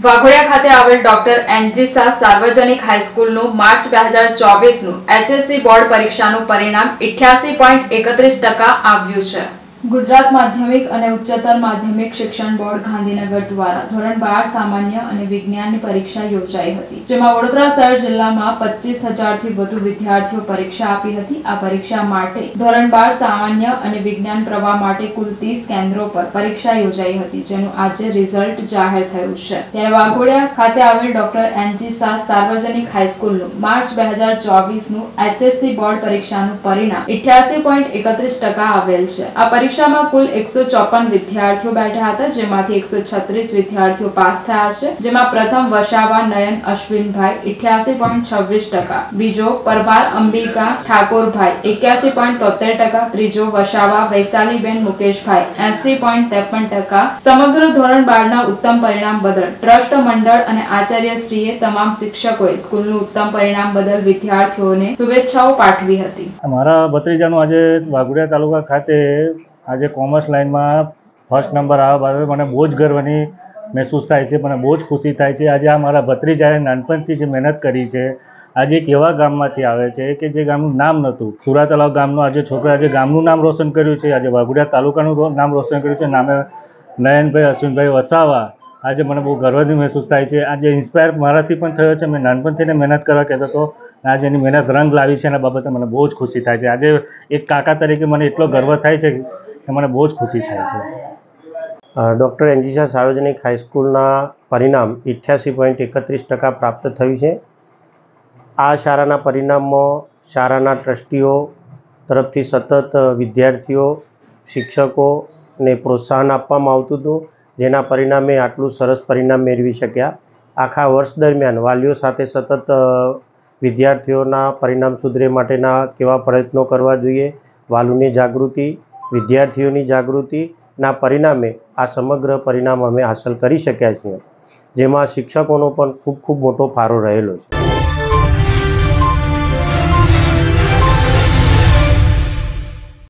વાઘોડિયા ખાતે આવેલ doctor N G Shah સાર્વજનિક હાઈસ્કૂલનું માર્ચ 2024નું એચએસસી બોર્ડ પરીક્ષાનું પરિણામ 88.31% આવ્યું છે। ગુજરાત માધ્યમિક અને ઉચ્ચતર માધ્યમિક શિક્ષણ બોર્ડ ગાંધીનગર દ્વારા ધોરણ 12 સામાન્ય અને વિજ્ઞાનની પરીક્ષા યોજાઈ હતી, જેમાં વડોદરા શહેર જિલ્લામાં 25,000થી વધુ વિદ્યાર્થીઓ પરીક્ષા આપી હતી। આ પરીક્ષા માટે ધોરણ 12 સામાન્ય અને વિજ્ઞાન પ્રવાહ માટે કુલ 30 કેન્દ્રો પર પરીક્ષા યોજાઈ હતી, જેનું આજે રિઝલ્ટ જાહેર થયું છે। ત્યારે વાઘોડિયા ખાતે આવેલ ડોક્ટર એનજી શાહ સાર્વજનિક હાઈસ્કૂલનું માર્ચ 2024નું એચએસસી બોર્ડ પરીક્ષાનું પરિણામ 88.31% આવેલ છે। આ પરીક્ષામાં કુલ 154 વિદ્યાર્થીઓ બેઠા હતા, જેમાંથી 136 વિદ્યાર્થીઓ પાસ થયા છે, જેમાં પ્રથમ વસાવા નયન અશ્વિનભાઈ 88.26%, બીજો પરમાર અંબિકા ઠાકોરભાઈ 81.73%, ત્રીજો વસાવા વૈશાલીબેન મુકેશભાઈ 80.53%। સમગ્ર ધોરણ 12ના ઉત્તમ પરિણામ બદલ ટ્રસ્ટ મંડળ અને આચાર્યશ્રીએ તમામ શિક્ષકોએ સ્કૂલનું ઉત્તમ પરિણામ બદલ વિદ્યાર્થીઓને શુભેચ્છાઓ પાઠવી હતી। મારા ભત્રીજાનું આજે વાઘોડિયા તાલુકા ખાતે આજે કોમર્સ લાઈનમાં ફર્સ્ટ નંબર આવવા બદલ મને બહુ જ ગર્વની મહેસૂસ થાય છે, મને બહુ જ ખુશી થાય છે। આજે આ મારા ભત્રીજાએ નાનપણથી જે મહેનત કરી છે, આજે એક એવા ગામમાંથી આવે છે કે જે ગામનું નામ નહોતું, સુરા તલાવ ગામનો આજે છોકરા આજે ગામનું નામ રોશન કર્યું છે, આજે વાઘોડિયા તાલુકાનું નામ રોશન કર્યું છે। નામે નયનભાઈ અશ્વિનભાઈ વસાવા, આજે મને બહુ ગર્વની મહેસૂસ થાય છે। આજે ઇન્સ્પાયર મારાથી પણ થયો છે, મેં નાનપણથી મહેનત કરવા કહેતો હતો, આજે એની મહેનત રંગ લાવી છે, એના બાબતે મને બહુ જ ખુશી થાય છે। આજે એક કાકા તરીકે મને એટલો ગર્વ થાય છે કે મને બહુ જ ખુશી થાય છે। ડૉક્ટર એનજી શાહ સાર્વજનિક હાઈસ્કૂલના પરિણામ 88.31% પ્રાપ્ત થયું છે। આ શાળાના પરિણામમાં શાળાના ટ્રસ્ટીઓ તરફથી સતત વિદ્યાર્થીઓ શિક્ષકોને પ્રોત્સાહન આપવામાં આવતું હતું, જેના પરિણામે આટલું સરસ પરિણામ મેળવી શક્યા। આખા વર્ષ દરમિયાન વાલીઓ સાથે સતત વિદ્યાર્થીઓના પરિણામ સુધરે માટેના કેવા પ્રયત્નો કરવા જોઈએ, વાલીઓની જાગૃતિ, વિદ્યાર્થીઓની જાગૃતિના પરિણામે આ સમગ્ર પરિણામ અમે હાંસલ કરી શક્યા છીએ, જેમાં શિક્ષકોનો પણ ખૂબ મોટો ફાળો રહેલો છે।